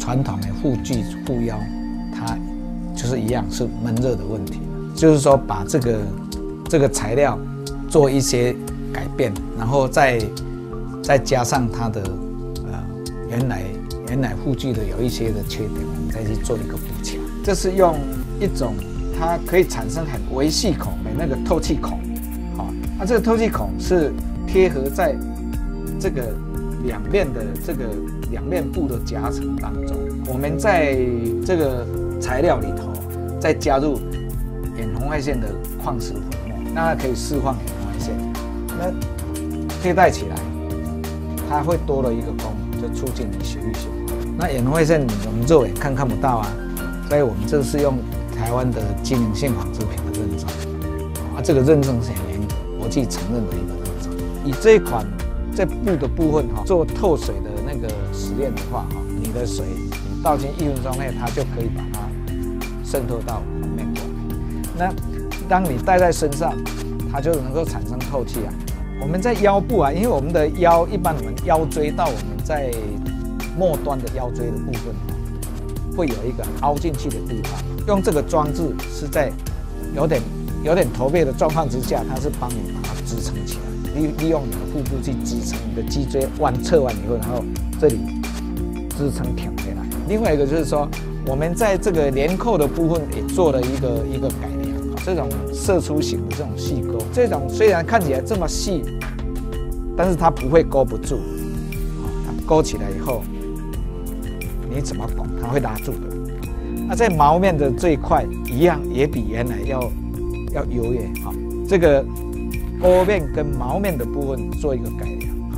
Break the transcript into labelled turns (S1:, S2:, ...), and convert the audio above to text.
S1: 传统的护具护腰，它就是一样是闷热的问题，就是说把这个材料做一些改变，然后再加上它的原来护具的有一些的缺点，我们再去做一个补强。这是用一种它可以产生很微细孔的那个透气孔，好，那这个透气孔是贴合在这个两面的这个两面部的夹层当中。我们在这个材料里头再加入远红外线的矿石粉末，那它可以释放远红外线，那佩戴起来它会多了一个功能，就促进你血液循环。那远红外线我们肉眼看不到啊，所以我们这是用台湾的机能性纺织品的认证，这个认证是很严格，国际承认的一个认证。以这一款在布的部分做透水的那个实验的话，你的水你倒进1分钟内，它就可以把它渗透到表面过来。那当你戴在身上，它就能够产生透气啊。我们在腰部啊，因为我们的腰一般我们腰椎到我们在末端的腰椎的部分会有一个凹进去的地方，用这个装置是在有点驼背的状况之下，它是帮你把它支撑起来，利用你的腹部去支撑你的脊椎侧弯以后，然后这里支撑挺回来。另外一个就是说，我们在这个连扣的部分也做了一个改良，这种射出型的这种细钩，这种虽然看起来这么细，但是它不会勾不住，它勾起来以后，你怎么拱它会拉住的。那在毛面的这一块一样，也比原来要优越。好，这个钩面跟毛面的部分做一个改良。